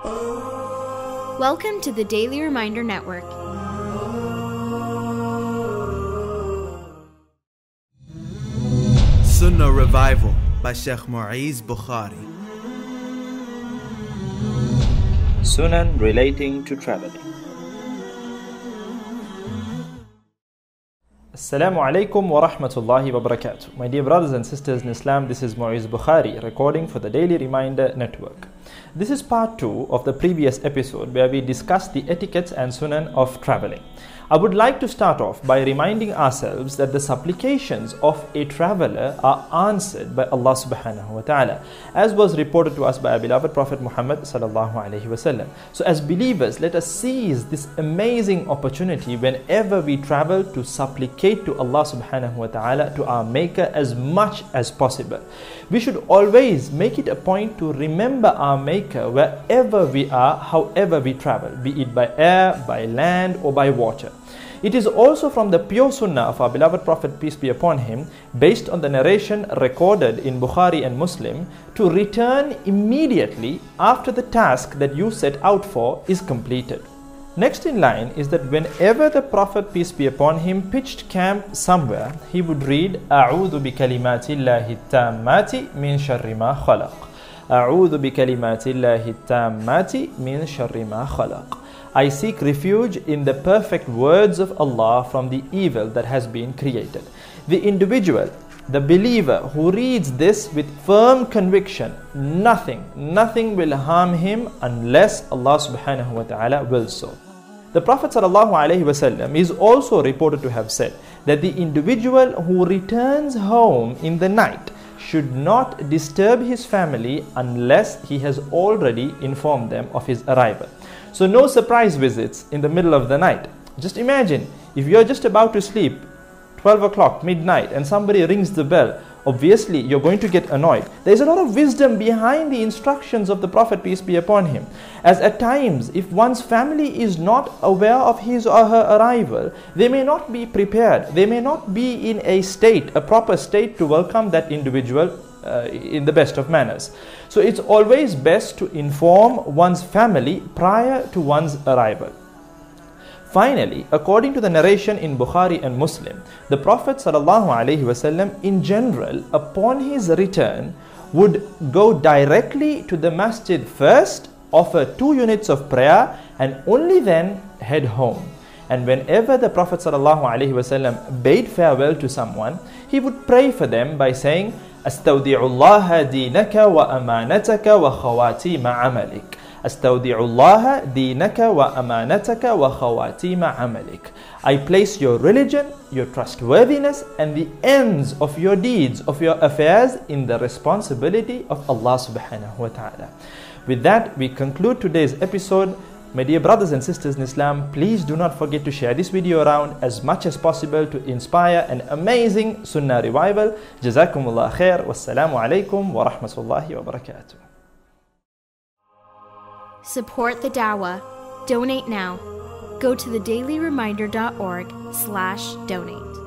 Welcome to the Daily Reminder Network. Sunnah Revival by Sheikh Mu'izz Bukhari. Sunan relating to traveling. Assalamu alaikum wa rahmatullahi wa barakatuh. My dear brothers and sisters in Islam, this is Mu'izz Bukhari recording for the Daily Reminder Network. This is part 2 of the previous episode where we discussed the etiquettes and sunan of traveling. I would like to start off by reminding ourselves that the supplications of a traveler are answered by Allah subhanahu wa ta'ala, as was reported to us by our beloved Prophet Muhammad sallallahu alaihi wasallam. So as believers, let us seize this amazing opportunity whenever we travel to supplicate to Allah subhanahu wa ta'ala, to our Maker, as much as possible. We should always make it a point to remember our Maker wherever we are, however we travel, be it by air, by land, or by water. It is also from the pure sunnah of our beloved Prophet, peace be upon him, based on the narration recorded in Bukhari and Muslim, to return immediately after the task that you set out for is completed. Next in line is that whenever the Prophet, peace be upon him, pitched camp somewhere, he would read, أعوذ بكلمات الله التامات من شر ما خلق. أعوذ بكلمات الله التامات من شر ما خلق. I seek refuge in the perfect words of Allah from the evil that has been created. The individual, the believer who reads this with firm conviction, nothing will harm him unless Allah subhanahu wa ta'ala wills so. The Prophet sallallahu alaihi wasallam is also reported to have said that the individual who returns home in the night should not disturb his family unless he has already informed them of his arrival. So no surprise visits in the middle of the night. Just imagine, if you're just about to sleep, 12 o'clock, midnight, and somebody rings the bell, obviously you're going to get annoyed. There's a lot of wisdom behind the instructions of the Prophet, peace be upon him. As at times, if one's family is not aware of his or her arrival, they may not be prepared. They may not be in a proper state to welcome that individual in the best of manners. So it's always best to inform one's family prior to one's arrival. Finally, according to the narration in Bukhari and Muslim, the Prophet ﷺ in general, upon his return, would go directly to the masjid first, offer 2 units of prayer, and only then head home. And whenever the Prophet ﷺ bade farewell to someone, he would pray for them by saying, أستودع الله دينك وأمانتك وخواتيم عملك. أستودع الله دينك وأمانتك وخواتيم عملك. I place your religion, your trustworthiness, and the ends of your deeds, of your affairs, in the responsibility of Allah subhanahu wa ta'ala. With that, we conclude today's episode. My dear brothers and sisters in Islam, please do not forget to share this video around as much as possible to inspire an amazing Sunnah revival. Jazakumullah khair. Wassalamu alaikum wa rahmatullahi wa barakatuh. Support the Dawah. Donate now. Go to thedailyreminder.org/donate.